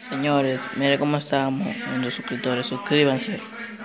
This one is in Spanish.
Señores, mire cómo estamos en los suscriptores. Suscríbanse.